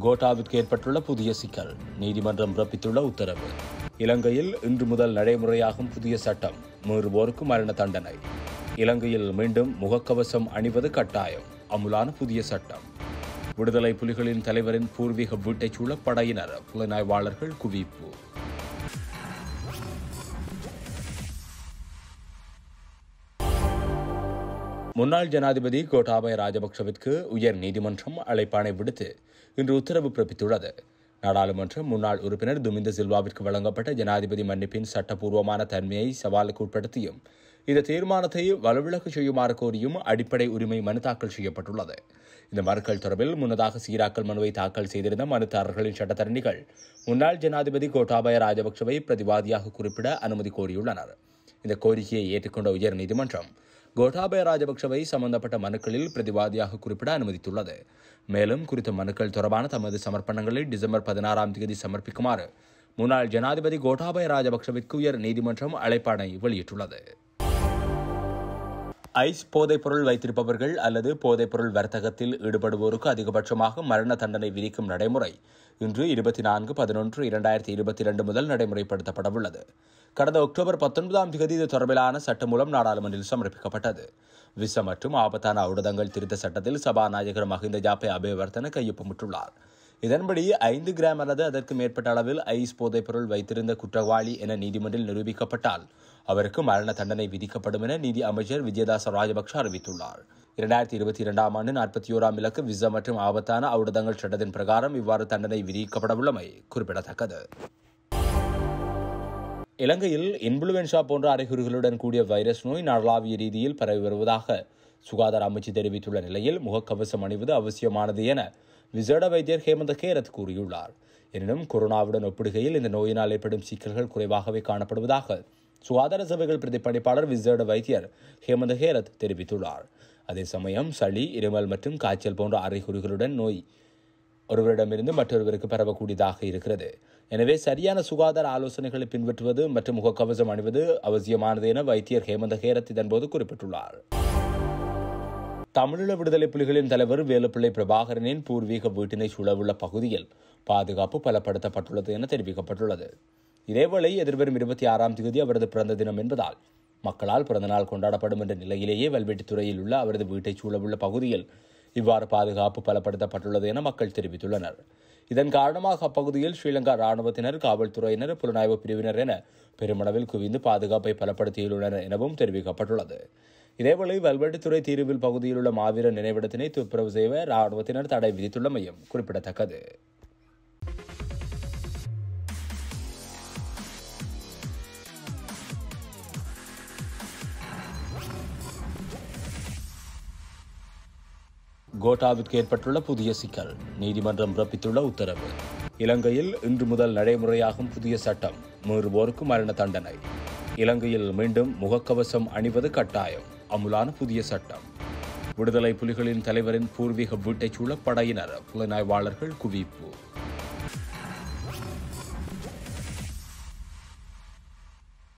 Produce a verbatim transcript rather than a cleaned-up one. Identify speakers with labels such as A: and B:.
A: கோட்டாவிற்கு ஏற்பட்டுள்ள புதிய சிக்கல், நீதிமன்றம் பிறப்பித்துள்ள உத்தரவு. இலங்கையில் இன்று முதல் நடைமுறையாகும் புதிய சட்டம், மீறுவோருக்கு மரண தண்டனை. இலங்கையில் மீண்டும் முகக்கவசம் அணிவது கட்டாயம், அமுலான புதிய சட்டம். விடுதலை புலிகளின் தலைவரின் பூர்வீக வீட்டைச் சூழ படையினர், புலனாய்வாளர்கள் குவிப்பு. முன்னாள் ஜனாதிபதி கோட்டாபய ராஜபக்ஷவிற்கு உயர் நீதிமன்றம் அழைப்பாணை விடுத்து இன்று உத்தரவு பிறப்பித்துள்ளது. நாடாளுமன்ற முன்னாள் உறுப்பினர் துமிந்த சில்வாவிற்கு வழங்கப்பட்ட ஜனாதிபதி மன்னிப்பின் சட்டப்பூர்வமான தன்மையை சவாலுக்கு உட்படுத்தியும் இந்த தீர்மானத்தை வலுவிலக்கு செய்யுமாறு கோரியும் அடிப்படை உரிமை மனு தாக்கல் செய்யப்பட்டுள்ளது. இந்த மனுக்கள் தொடர்பில் முன்னதாக சீராக்கல் மனுவை தாக்கல் செய்திருந்த மனுதாரர்களின் சட்டத்தரணிகள் முன்னாள் ஜனாதிபதி கோட்டாபய ராஜபக்ஷவை பிரதிவாதியாக குறிப்பிட அனுமதி கோரியுள்ளனர். இந்த கோரிக்கையை ஏற்றுக்கொண்ட உயர் நீதிமன்றம் கோட்டாபய ராஜபக்ஷவை சம்பந்தப்பட்ட மனுக்களில் பிரதிவாதியாக குறிப்பிட அனுமதித்துள்ளது. மேலும் குறித்த மனுக்கள் தொடர்பான தமது சமர்ப்பணங்களை டிசம்பர் பதினாறாம் தேதி சமர்ப்பிக்குமாறு முன்னாள் ஜனாதிபதி கோட்டாபய ராஜபக்ஷவிற்கு உயர் நீதிமன்றம் அழைப்பாணை வெளியிட்டுள்ளது. ஐஸ் போதைப்பொருள் வைத்திருப்பவர்கள் அல்லது போதைப்பொருள் வர்த்தகத்தில் ஈடுபடுவோருக்கு அதிகபட்சமாக மரண தண்டனை விதிக்கும் நடைமுறை இன்று இருபத்தி நான்கு பதினொன்று இரண்டாயிரத்தி இருபத்தி இரண்டு முதல் நடைமுறைப்படுத்தப்படவுள்ளது. கடந்த அக்டோபர் பத்தொன்பதாம் தேதி இது தொடர்பிலான சட்டம் மூலம் நாடாளுமன்றில் சமர்ப்பிக்கப்பட்டது. விச மற்றும் ஆபத்தான ஔடதங்கள் திருத்த சட்டத்தில் சபாநாயகர் மஹிந்த ஜாப்பே அபேவர்த்தன கையொப்பமிட்டுள்ளார். இதன்படி ஐந்து கிராம் அல்லது அதற்கு மேற்பட்ட அளவில் ஐஸ் போதைப்பொருள் வைத்திருந்த குற்றவாளி என நீதிமன்றில் நிரூபிக்கப்பட்டால் அவருக்கு மரண தண்டனை விதிக்கப்படும் என நீதி அமைச்சர் விஜயதாச ராஜபக்ஷ அறிவித்துள்ளார். இரண்டாயிரத்தி இருபத்தி இரண்டாம் ஆண்டு நாற்பத்தி ஓராம் இலக்கு விச மற்றும் ஆபத்தான ஔடதங்கள் சட்டத்தின் பிரகாரம் இவ்வாறு தண்டனை விதிக்கப்படவுள்ளமை குறிப்பிடத்தக்கது. இலங்கையில் இன்ஃபுளுவென்சா போன்ற அறிகுறிகளுடன் கூடிய வைரஸ் நோய் நாடளாவிய ரீதியில் பரவி வருவதாக சுகாதார அமைச்சு தெரிவித்துள்ள நிலையில் முகக்கவசம் அணிவது அவசியமானது என விசேட வைத்தியர் ஹேமந்த கேரத் கூறியுள்ளார். எனினும் கொரோனாவுடன் ஒப்பிடுகையில் இந்த நோயினால் ஏற்படும் சிக்கல்கள் குறைவாகவே காணப்படுவதாக சுகாதார சபைகள் பிரதிபலிப்பாளர் விசேட வைத்தியர் ஹேமந்த கேரத் தெரிவித்துள்ளார். அதே சமயம் சளி, இருமல் மற்றும் காய்ச்சல் போன்ற அறிகுறிகளுடன் நோய் ஒருவரிடமிருந்து மற்றொருவருக்கு பரவக்கூடியதாக இருக்கிறது. எனவே சரியான சுகாதார ஆலோசனைகளை பின்பற்றுவது மற்றும் முகக்கவசம் அணிவது அவசியமானது என வைத்தியர் ஹேமந்த கேரத் இதன்போது குறிப்பிட்டுள்ளார். தமிழீழ விடுதலை புலிகளின் தலைவர் வேலுப்பிள்ளை பிரபாகரனின் பூர்வீக வீட்டினை சூழவுள்ள பகுதியில் பாதுகாப்பு பலப்படுத்தப்பட்டுள்ளது என தெரிவிக்கப்பட்டுள்ளது. இதேவேளை எதிர்வரும் இருபத்தி ஆறாம் தேதி அவரது பிறந்த தினம் என்பதால் மக்களால் பிறந்தநாள் கொண்டாடப்படும் என்ற நிலையிலேயே வல்வெட்டித்துறையில் உள்ள அவரது வீட்டை சூழவுள்ள பகுதியில் இவ்வாறு பாதுகாப்பு பலப்படுத்தப்பட்டுள்ளது என மக்கள் தெரிவித்துள்ளனர். இதன் காரணமாக அப்பகுதியில் ஸ்ரீலங்கா ராணுவத்தினர், காவல்துறையினர், புலனாய்வு பிரிவினர் என பெருமளவில் குவிந்து பாதுகாப்பை பலப்படுத்தியுள்ளனர் எனவும் தெரிவிக்கப்பட்டுள்ளது. இதேவேளை வல்வெட்டித்துறை தீர்வில் பகுதியில் உள்ள மாவீரர் நினைவிடத்தினை துப்புரவு செய்ய ராணுவத்தினர் தடை விதித்துள்ளமையும் குறிப்பிடத்தக்கது. கோட்டாவிற்கு ஏற்பட்டுள்ள புதிய சிக்கல், நீதிமன்றம் பிறப்பித்துள்ள உத்தரவு. இலங்கையில் இன்று முதல் நடைமுறையாகும் புதிய சட்டம், மீறுவோருக்கு மரண தண்டனை. இலங்கையில் மீண்டும் முகக்கவசம் அணிவது கட்டாயம், அமுலான புதிய சட்டம். விடுதலை புலிகளின் தலைவரின் பூர்வீக வீட்டைச் சூழ படையினர், புலனாய்வாளர்கள் குவிப்பு.